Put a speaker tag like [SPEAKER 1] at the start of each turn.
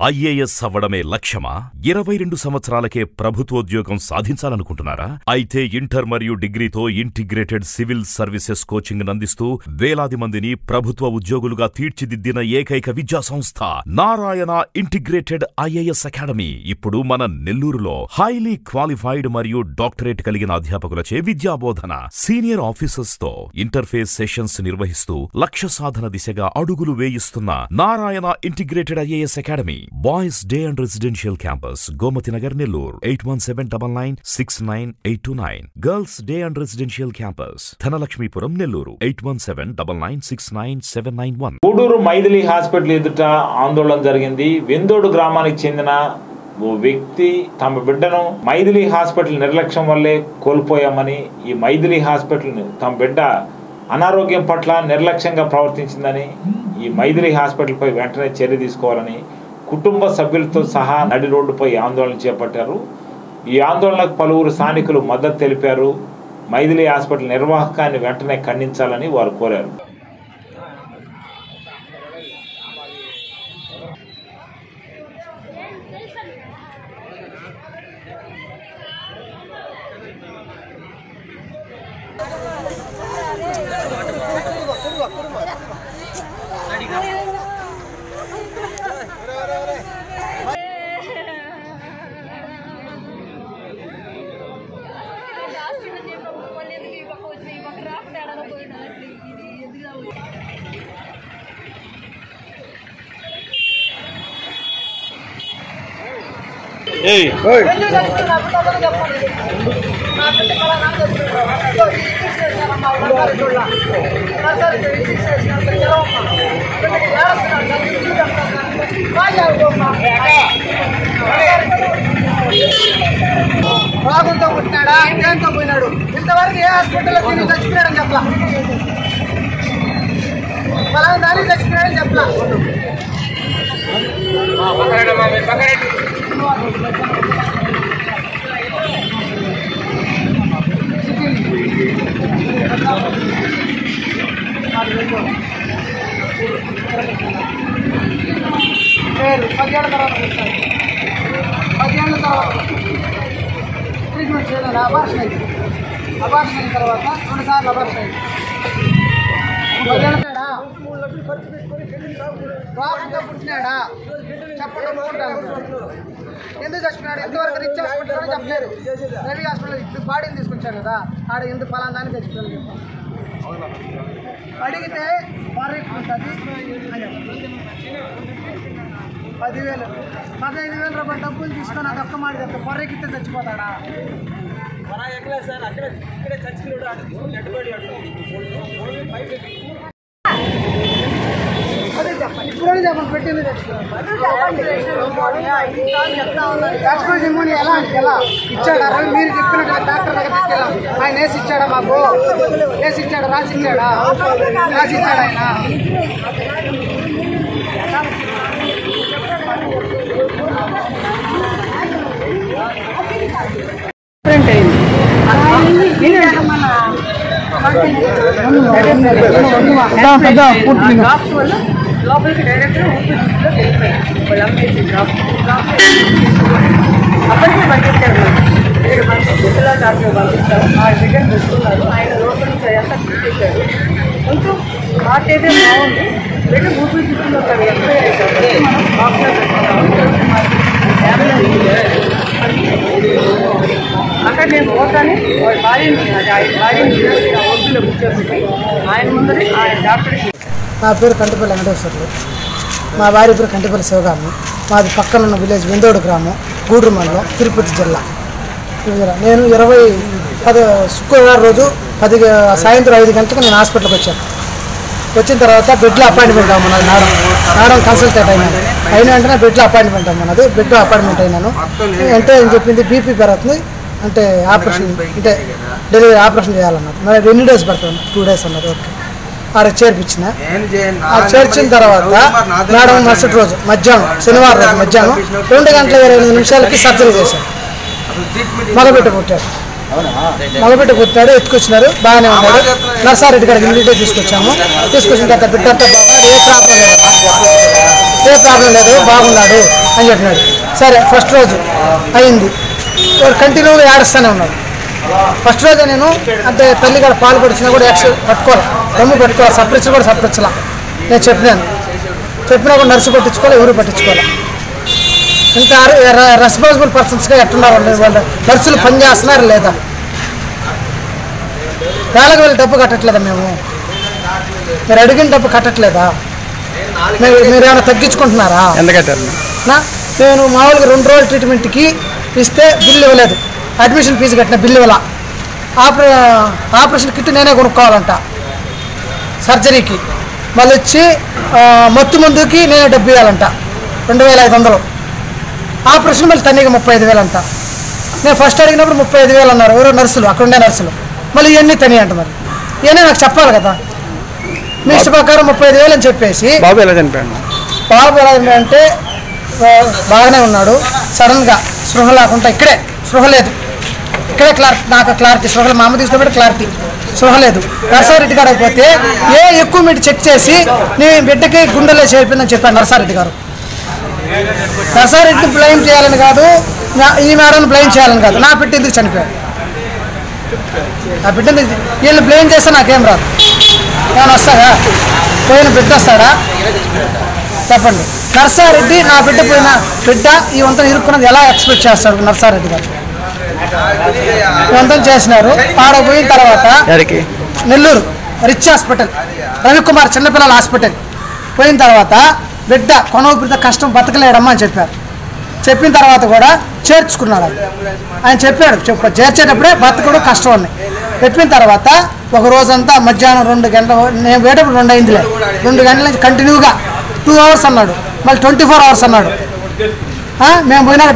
[SPEAKER 1] IAS అవ్వడమే లక్ష్యమా? 22 సంవత్సరాలకే ప్రభుత్వోద్యోగం సాధించాలనుకుంటున్నారా? అయితే ఇంటర్ మరియు డిగ్రీతో ఇంటిగ్రేటెడ్ సివిల్ సర్వీసెస్ కోచింగ్ అందిస్తూ వేలాది మందిని ప్రభుత్వ ఉద్యోగులుగా తీర్చిదిద్దిన ఏకైక విద్యా సంస్థ నారాయణ ఇంటిగ్రేటెడ్ ఐఏఎస్ అకాడమీ ఇప్పుడు మన నెల్లూరులో హైలీ క్వాలిఫైడ్ మరియు డాక్టరేట్ కలిగిన అధ్యాపకులచే విద్యాబోధన, సీనియర్ ఆఫీసర్స్ తో ఇంటర్ఫేస్ సెషన్స్ నిర్వహిస్తూ లక్ష్య సాధన దిశగా అడుగులు వేయిస్తున్న Narayana integrated IAS academy. Boys day and residential campus Gomathi Nagar Nellore 8179969829. Girls day and residential campus Dhanalakshmipuram Nellore 8179969791.
[SPEAKER 2] Gudur Mythili hospital ఎదుట ఆందోళన జరిగింది. వెందోడు గ్రామానికి చెందిన ఓ వ్యక్తి తమ బిడ్డను మైథిలి హాస్పిటల్ నిర్లక్ష్యం వల్లే కోల్పోయామని, ఈ మైథిలి హాస్పిటల్ తమ బిడ్డ అనారోగ్యం పట్ల నిర్లక్ష్యంగా ప్రవర్తించిందని, ఈ మైథిలి హాస్పిటల్పై వెంటనే చర్య తీసుకోవాలని కుటుంబ సభ్యులతో సహా నడి రోడ్డుపై ఆందోళన చేపట్టారు. ఈ ఆందోళనకు పలువురు స్థానికులు మద్దతు తెలిపారు. మైథిలి హాస్పిటల్ నిర్వాహకాన్ని వెంటనే ఖండించాలని వారు కోరారు.
[SPEAKER 3] రోగంతో పుట్టినాడా, ఇంకేంతో పోయినాడు. ఇంతవరకు ఏ హాస్పిటల్లో తిరిగి చచ్చిపోయాడని చెప్పలా, పలానా దానికి చచ్చిపోయాడని చెప్పలా. పదిహేళ్ళ తర్వాత ట్రీట్మెంట్ చేయాలి. అబార్షన్ అయింది. అబార్షన్ అయిన తర్వాత 2 సార్లు అబార్షన్ అయింది. 10 ఏళ్ళ తేడా. రోగంతో పుట్టినాడా చెప్పండి, ఒప్పుకుంటాను. ఎందుకు చచ్చిపోయినాడు? ఇంతవరకు రిచ్ హాస్పిటల్ చెప్పలేదు. రవి హాస్పిటల్ ఇప్పుడు బాడీని తీసుకొచ్చారు కదా, ఆడ ఎందుకు ఫలానా దాన్ని చచ్చిపోయాను చెప్పాను. అడిగితే భారీ ఉంటుంది అని 10,000 15,000 రూపాయలు డబ్బులు తీసుకొని అది ఒక్క మాట చెప్తా, పొర్రెకిస్తే చచ్చిపోతాడా? అదే చెప్పండి, ఇప్పుడే చెప్పండి. పెట్టింది చచ్చిపోయి ఎలా ఎలా ఇచ్చాడా? మీరు చెప్పినట్టు డాక్టర్ దగ్గర తీసుకెళ్ళాం. ఆయన వేసి ఇచ్చాడా? మాకు వేసి ఇచ్చాడా? రాసి ఇచ్చాడా? రాసి ఇచ్చాడా ఆయన? డిఫరెంట్ అయింది. లోపలికి డైరెక్ట్ ఊపిరితిత్తులో వెళ్ళిపోయింది. వాళ్ళు అమ్మేసి అప్పటికే పంపించారు. 7 మంది గుర్తులా డాక్టర్ పంపిస్తారు. ఆ దగ్గర చూస్తున్నారు. ఆయన లోపల నుంచి అదంతా చూపించారు. కొంచెం హార్ట్ అయితే బాగుంది. వెళ్ళి ఊపిరితిత్తులో ఎక్కడ మనం బాక్స్లో పెట్టుకున్నాము. అక్కడ నేను పోతానే భార్యని ఒడ్డులో కూర్చోబెట్టి ఆయన ముందరే ఆయన డాక్టర్కి. నా పేరు కంటిపల్లి వెంకటేశ్వర్లు, మా భార్య పేరు కంటిపల్లి శివగామి. మాది పక్కనున్న విలేజ్ వెందోడు గ్రామం, గూడూరు మండలం, తిరుపతి జిల్లా. నేను 10 శుక్రవారం రోజు సాయంత్రం 5 గంటలకు నేను హాస్పిటల్కి వచ్చాను. వచ్చిన తర్వాత బెడ్లో అపాయింట్మెంట్ అమ్మన్నది. నారం కన్సల్టేట్ అయినాను. అయిన వెంటనే బెడ్లో అపాయింట్మెంట్ అమ్మన్నది. బెడ్లో అపాయింట్మెంట్ అయినాను. అంటే ఏం చెప్పింది, బీపీ పెరుగుతుంది, అంటే ఆపరేషన్, అంటే డెలివరీ ఆపరేషన్ చేయాలన్నారు. మరి ఎన్ని డేస్ పడుతుంది? 2 డేస్ అన్నారు. ఓకే, ఆడ చేర్పించిన. ఆ చేర్చిన తర్వాత మేడం మరుసటి రోజు మధ్యాహ్నం, శనివారం రోజు మధ్యాహ్నం 2:28 సర్జరీ చేశారు. మగబిడ్డ పుట్టాడు. మొదలుపెట్టి ఎత్తుకొచ్చినారు, బాగానే ఉన్నాడు. నర్సారెడ్డి గారికి ఇమ్మీడియట్గా తీసుకొచ్చాము. తీసుకొచ్చిన తర్వాత బిడ్డ అంతా బాగా, ఏ ప్రాబ్లం లేదు. ఏ ప్రాబ్లం లేదు బాగున్నాడు అని చెప్పినాడు. సరే ఫస్ట్ రోజు అయింది, కంటిన్యూగా ఏడుస్తూనే ఉన్నాడు. ఫస్ట్ రోజే నేను అంటే తల్లి కూడా పాలు పడిచినా కూడా పట్టుకోవాలి, రమ్ము పట్టుకోవాలి, సపరించలా. నేను చెప్పినా కూడా నర్సు పట్టించుకోవాలి, ఎవరు పట్టించుకోవాలి. ఇంకా రెస్పాన్సిబుల్ పర్సన్స్గా ఎట్టున్నారు వాళ్ళు, నర్సులు పని చేస్తున్నారు లేదా, వేళకు వెళ్ళి డబ్బు కట్టట్లేదా, మీరు అడిగిన డబ్బు కట్టట్లేదా, మీరు ఏమైనా తగ్గించుకుంటున్నారా? నేను మామూలుగా 2 రోజుల ట్రీట్మెంట్కి ఇస్తే బిల్లు ఇవ్వలేదు, అడ్మిషన్ ఫీజు కట్టిన బిల్లు ఇవ్వాల, ఆపరేషన్ కిట్ నేనే కొనుక్కోవాలంట, సర్జరీకి మళ్ళీ వచ్చి మత్తు మందుకి నేనే డబ్బు ఇవ్వాలంట 2500, ఆపరేషన్ మళ్ళీ తనీగా 35,000 అంట. నేను ఫస్ట్ అడిగినప్పుడు 35,000 అన్నారు ఎవరో నర్సులు, అక్కడ ఉండే నర్సులు. మళ్ళీ ఇవన్నీ తని అంటున్నారు, ఇవన్నీ నాకు చెప్పాలి కదా. మీ ఇష్ట ప్రకారం 35,000 అని చెప్పేసి.
[SPEAKER 4] బాబు ఎలా చనిపోయాడు?
[SPEAKER 3] బాబు ఎలా అంటే బాగానే ఉన్నాడు, సడన్గా స్పృహ లేకుండా స్పృహ లేదు, నాకు క్లారిటీ స్పృహ, మా అమ్మ తీసుకున్నప్పుడు క్లారిటీ స్పృహ లేదు. నర్సారెడ్డి గారు అయిపోతే ఎక్కువ మీటి చెక్ చేసి నీ బిడ్డకి గుండెలో చేరిపోయిందని చెప్పాను నర్సారెడ్డి గారు. నర్సారెడ్డిని బ్లైమ్ చేయాలని కాదు, ఈ మేడం బ్లైమ్ చేయాలని కాదు, నా బిడ్డ ఎందుకు చనిపోయాడు, ఆ బిడ్డ వీళ్ళు బ్లేమ్ చేస్తే నాకేం రాదు. ఏమైనా వస్తాడా, పోయిన బిడ్డ వస్తాడా చెప్పండి. నర్సారెడ్డి నా బిడ్డ పోయిన బిడ్డ ఈ వంతన ఇరుక్కున్నది ఎలా ఎక్స్పెక్ట్ చేస్తాడు నర్సారెడ్డి గారు? ఈ వంతన చేసినారు. ఆడపోయిన తర్వాత నెల్లూరు రిచ్ హాస్పిటల్, రవికుమార్ చిన్నపిల్లల హాస్పిటల్ పోయిన తర్వాత బిడ్డ కొనవపిత కష్టం బతకలేడమ్మా అని చెప్పిన తర్వాత కూడా చేర్చుకున్నాడు. ఆయన చెప్పాడు, చేర్చేటప్పుడే బతకడు కష్టం అని చెప్పిన తర్వాత ఒక రోజంతా మధ్యాహ్నం 2 గంటలు, నేను పోయేటప్పుడు 2 అయిందిలే, 2 గంటల నుంచి కంటిన్యూగా 2 అవర్స్ అన్నాడు, మళ్ళీ 24 అవర్స్ అన్నాడు. మేము పోయినాక